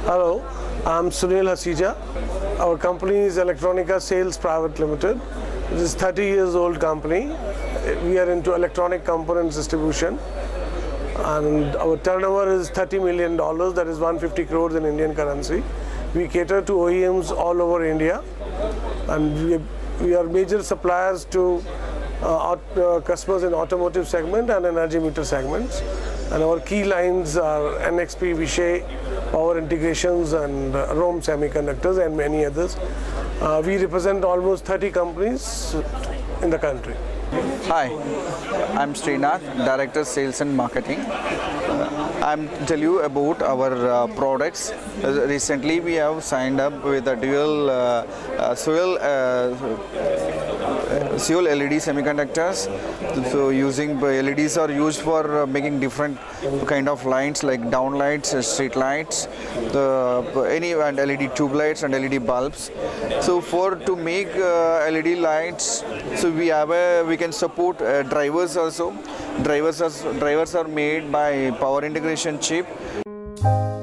Hello, I'm Sunil Hasija. Our company is Electronica Sales Private Limited. It is a 30 years old company. We are into electronic components distribution, and our turnover is $30 million, that is 150 crores in Indian currency. We cater to OEMs all over India, and we are major suppliers to customers in automotive segment and energy meter segments. And our key lines are NXP, Vishay, Power Integrations, and Rome Semiconductors, and many others. We represent almost 30 companies in the country. Hi, I'm Srinath, Director Sales and Marketing. I'm tell you about our products. Recently, we have signed up with a dual LED semiconductors. So using LEDs are used for making different kind of lights like downlights, street lights, and LED tube lights and LED bulbs. So to make LED lights, so we can support drivers also. Drivers are made by Power Integration chip.